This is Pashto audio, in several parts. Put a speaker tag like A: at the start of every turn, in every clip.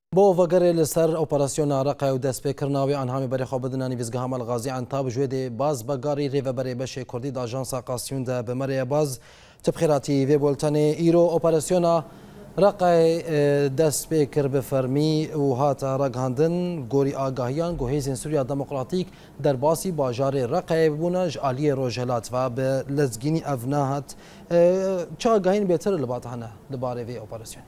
A: بو وگره لسر اپراسیون عراقی و دست بکرناوی آنها میبری خواب بدنانی ویزگاه همال غازی انتاب جوید باز بگاری ریو بری بشه کردی دا آژانس قاسیون ده بمری باز تبخیراتی وی بولتن ایرو اپراسیون رقای دست بکر بفرمی و هات رگاندن گوری آگاهیان گوهیزین سوریا دموکراتیک در باسی باجار رقای بونج عالی روجهلات و به لزگینی افناهت چه آگاهین بهتر لباطهنه لباره وی اپراسیون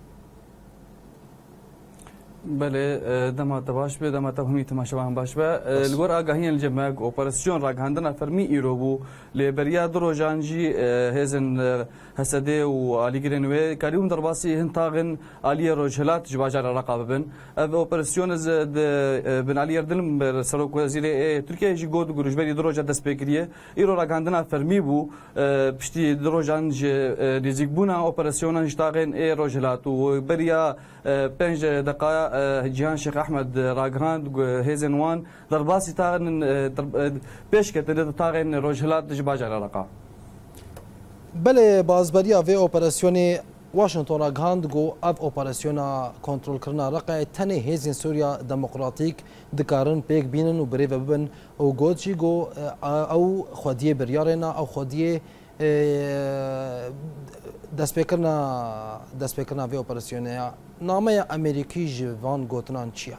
B: بله دما تباش به دما تفهمی تماشا هم باش به الگور آگاهی الجمع اپراسیون راگهاندن فرمی ایرو بو لبریا دروجانجی هزن حسده و علی گرینوی کاریوم درباسی هنتاغن علی روجهلات جواجر رقابن او اپراسیون از بن علی اردلم سروک وزیر ترکیه جی گود گروجبری دروجا دست بکریه ایرو راگهاندن فرمی بو پشتی دروجانج نزیک بونا اپراسیون انشتاغن روجهلات و بریا 5 دقائق جیهان شیخ احمد راگهاند هیزن وان درباسی تاغن پیش کتن تاغن روجهلات جواجر رقا
A: بله بازبریا و اپراسیون واشنطن راگهاند گو اف اپراسیون کنترل کرنا رقای تنه هیزن سوریا دموکراتیک دکارن پیک بینن و بری و ببن او گوچی گو او خودیه بریارنا او خودیه دست بکرنا وی اپراسیون نامه امریکی جوان گوتنان چیه؟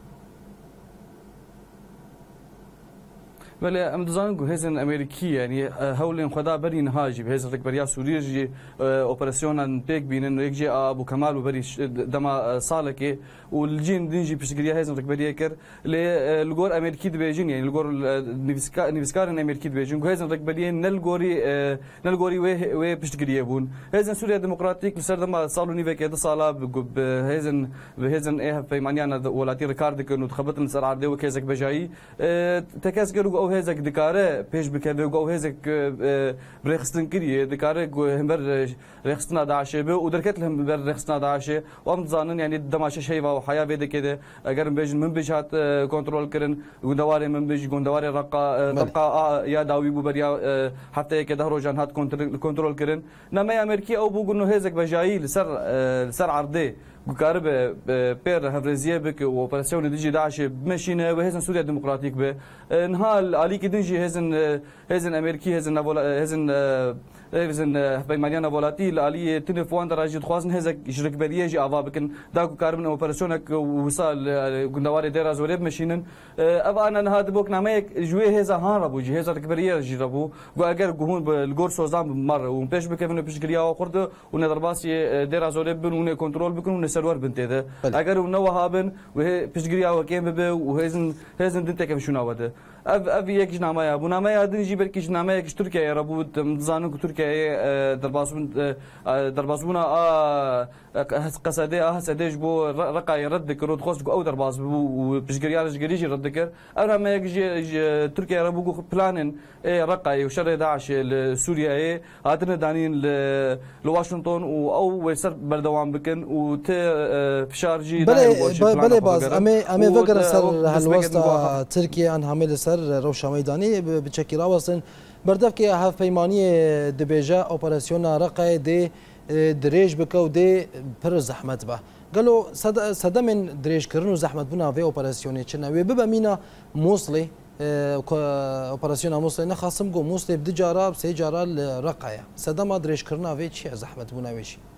B: بله ام دزان گو هزن امریکی یعنی هولن خدا بری نهاجی به هزن رکبریا سوریه جی اپراسیون پیک بینن یک جی ابو کمال و بری دما سالکه والجين دنجي بشكريا هزن ركبريا كر للجور امريكي دبيجين يعني الجور نيفسكار امريكي دبيجين هزن ركبريا نلجوري و بشكريا بون هزن سوريا ديمقراطيك لسر دما صالو نيفا كده صالا بهزن ايه في مانيانا ولاتي ريكارد كنو تخبط نسر عرضي وكيزك بجاي تكاس كرو او هزك دكاره بيش بكده او هزك بريخستن كريه دكاره همبر ريخستنا داعشه ودركت لهم بر ريخستنا داعشه وام زانن يعني دماشه شيء وحياه بيد كده اگر بيج من بيجات كنترول كرن غندواري من بيج غندواري رقا يا داوي بو بريا حتى كده روجان هات كنترول كرن نما امريكي او بو انه هزك بجاي لسر عرضي قارب بير هفرزيه بك واوبراسيون ديجي داعش بمشينا وهزن سوريا ديمقراطيك به نهال عليك ديجي هزن امريكي هزن بيمانيانا فولاتيل علي تليفون دراجه خوازن هزك شرك بريجي اوا بكن داكو كاربن اوبراسيونك وصال غندواري ديرا زوريب مشينن ابا انا هاد بوك ناميك جوي هزا هاربو جي هزا كبريه جربو واگر جهون بالجور سوزام مره وبيش بكفن بيشكريا وخرد ونضرباسي ديرا زوريب ون كنترول بكن سرور بنتي اگر ونو هابن وهي بيشكريا وكيم به وهزن دنتك مشونا وده اف یک جنامه ابو نامه ادن جيبر کی جنامه یک ترکیه ربو زانو ترکیه درباسبونا قصده حسدش بو رقای رد کرد خوش او درباس بو بشگریار جگریجی رد کر انا ما یک ترکیه ربو بلانن رقای وشر داعش لسوريا هاتن دانين لواشنطن او ويسر بردوام بكن و ت فشارجي
A: بله باز امي وگر سر هالوسط ترکیه ان حامل سر روشا ميداني بچکی راوسن بردف که هف پیمانی دبیجا اپراسیون رقای دی دریج بکو دی پر زحمت با قالوا صدا من دریج کرنو زحمت بنا في اپراسیونی چنا وی ببا مینا موصلی اپراسیون موصلی نخاصم گو موصلی بدجارا بسي جارا رقايا صدا ما دریج کرنا في چی زحمت بنا وی چی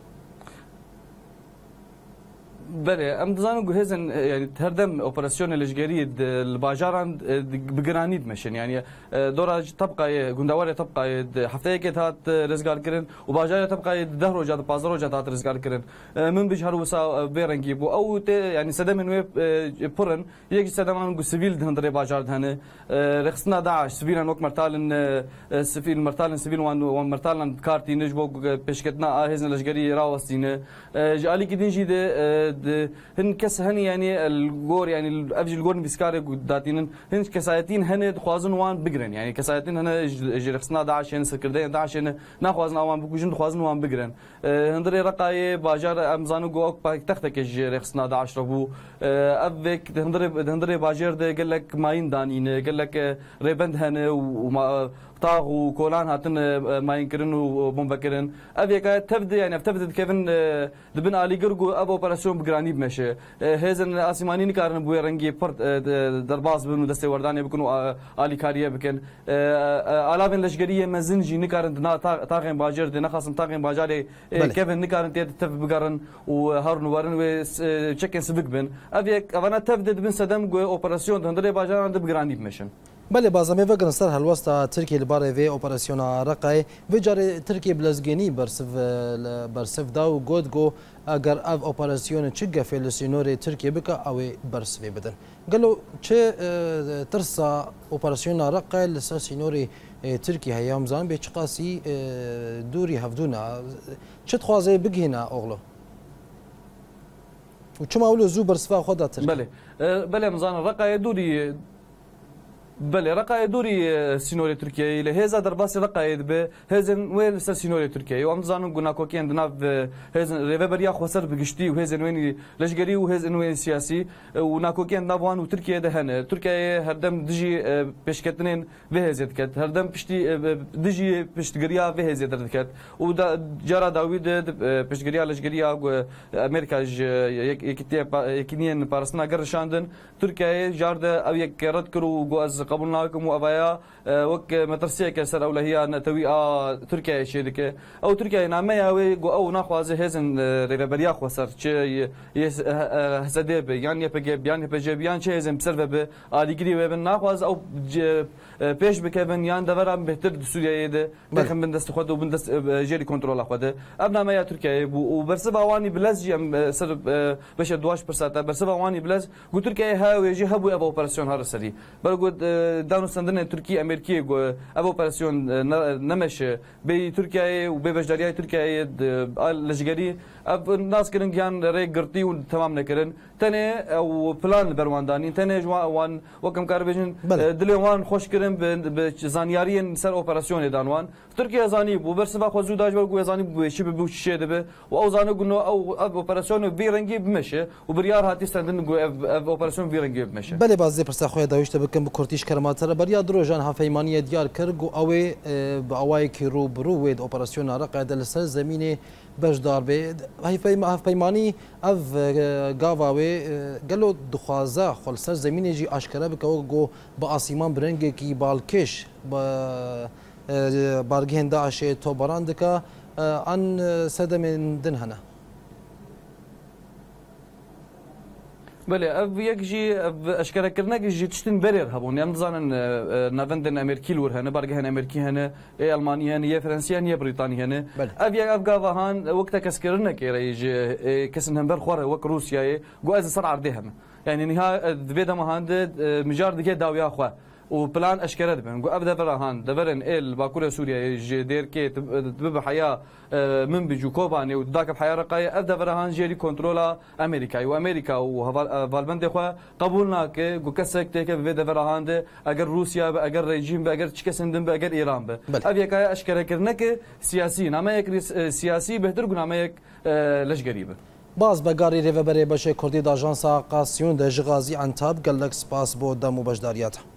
B: بله ام دزانو هزن يعني تهردم اوبراسيون الجريد الباجاران بجرانيد مشن يعني دورا تبقى غندواري تبقى حفتي كتات رزقار كرن وباجار تبقى دهرو جات بازارو جات رزقار كرن من بجهر وسا بيرنجي بو او يعني سدم ويب برن يجي سدم سيفيل دهندري باجار دهنه رخصنا داعش سيفيل نوك مرتالن سيفيل مرتالن سيفيل وان مرتالن كارتي نجبو بشكتنا هزن الجري راوستينه جالي كدنجي هن كس هني يعني الجور يعني افجي الجور بيسكاري داتين هن كسايتين هن خوازن وان بقرن يعني كسايتين هن جرخصنا داعش يعني سكردين داعش ناخوازن وان بكوجن خوازن وان بقرن هندري رقاي باجار امزانو جو تختك جرخصنا داعش ربو افك هندري باجر ده قال لك ماين دانين قال لك ريبند هن وما طاغ وكولان هاتن ما ينكرن وبومبكرن ابيك تبدا يعني تبدا كيفن دبن علي قرقو ابو اوبراسيون بگرانی بمشه هزن آسمانی نکارن بوی رنگی پر درباز بن و دست وردانی بکن و آلیکاریه بکن علاوه لشگریه مزنجی نکارن دنا تاقیم باجر دنا خاصم تاقیم باجری کیفن نکارن تیت تف بگرن و هارن ورن و چکن سبک بن اویک اوانا تفدد بن صدم گو اپراسیون دندره باجران ده بگرانی بمشن
A: بله بازمی وگرن سر هلوستا ترکیه لباره وی اپراسیون رقای و جاری ترکیه بلزگینی برسف داو گود گو اگر اف اپراسیون چه گفیل سینوری ترکیه بکا او برسوی بدن قالوا چه ترسا اپراسیون رقای لسا سینوری ترکیه هیام زان به چقاسی دوری هفدونا چه تخوازه بگهینا اغلو و چه مولو زو برسفا خدا ترکیه
B: بله مزان رقای دوری بله رقای دوری سینوری ترکیه له هزا درباس رقای به هزن وين سینوری ترکیه و امزانو گنا کوکین دنا هزن ریبریا خسر بگشتی و هزن وين لشگری و هزن وين سیاسی و ناکوکین نوان و ترکیه ده هنه ترکیه هردم دجی پیشکتنین به هزت کت هردم پشتی دجی پشتگریا به هزت کت و جرا داوید پشتگریا لشگریا امریکا یکینین پارسنا گرشاندن ترکیه جارد او یک رد کرو گو از قبولنا لكم وابايا وك مترسيه كسر او هي نتوي تركيا شيدك او تركيا ناميا او ناخواز هزن ريبريا خسر چه هسدب يعني يبجب يعني بجبيان چه هزن بسبب اديغري وبن ناخواز او پیش بکن یان دورم بهتر سوریه ده بخم بندست خود و بندست جری کنترل خود ابنا ما ترکیه و برسه باوانی بلز جم سر بشه دواش پرسات برسه باوانی بلز گو ترکیه ها ویجی هبو اب اپراسیون هر سری برگو دانو سندن ترکیه امریکیه گو اب اپراسیون نمشه به ترکیه و به بجداریای ترکیه لجگری اب ناس کرن گیان ری گرتی و تمام نکرن تنه او پلان برواندانی تنه جوان وکم کار بجن دلوان خوش کرن به زانیاری سر اپراسیون دانوان ترکیه زانی بو برسبا خو زوداج ورگو زانی بو شی بو شی ده و او زانو گنو او اپراسیون بیرنگی بمشه و بریار هاتی استندن گو اپراسیون بیرنگی بمشه
A: بله باز پرسا خو داوشت بکم بو کورتیش کرماتره بریا دروجان هفیمانی دیار کرگو او با اوای کی رو برو ود اپراسیون را قاعده سر زمینه بجدار به هفیمانی اف گاواوی گلو دخوازه خلص زمینه جی اشکره بکو گو با آسیمان برنگه کی بالکش با بارگهن داعش تو براندکا عن سدم دنهنا
B: بله اف یکجی اشکره کرنه جی تشتن بریر هبون یم زانن نوندن امریکی لور هنه بارگهن امریکی هنه المانی هنه یا فرانسیه هنه یا بریتانی هنه اف یک اف گاوهان وقت کس کرنه که رایج کسن هم برخوره وک روسیه گو از سر عرضه هم يعني نها دبيدا مهاند مجار دكي داويا خوا وبلان اشكره دبن قو ابدا فرهان دبرن ال باكوريا سوريا دير كي تبب حياه من بيجو كوباني وداك بحياه رقاي ابدا فرهان جيري كنترولا امريكا وامريكا وفالبند خوا قبولنا كي قو كسك تك بيدا فرهان اگر روسيا اگر ريجيم اگر تشكسندن اگر ايران ابي كاي اشكره كرنك سياسي نما يك سياسي بهتر قنما يك لش غريبه
A: باز بگاری ریوبری بشه کردی د آژانس قاسیون د ژغازی انتاب گلک سپاس بو دمو بجداریات